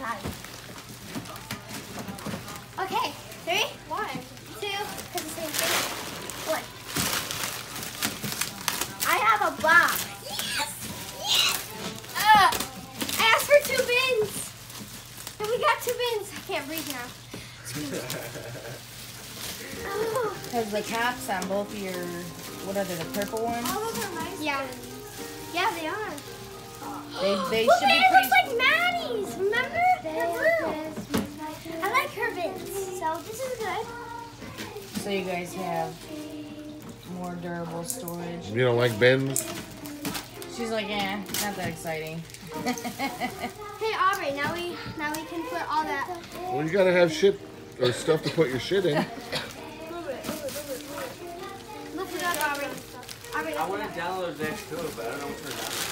God. Okay, 3, 1, 2, because the same thing. 1. I have a box. Yes! Yes! I asked for 2 bins. And we got 2 bins. I can't breathe now. Has the caps on both your, what are they, the purple ones? All those are nice. Yeah. Yeah, they are. They Look, should be it pretty. looks like Maddie's. Remember? Her blue. I like her bins, so this is good. So you guys have more durable storage. You don't like bins? She's like, yeah, not that exciting. Hey Aubrey, now we can put all that. Well, you gotta have shit or stuff to put your shit in. Look it up, Aubrey. Aubrey, I want to download Next too, but I don't know what's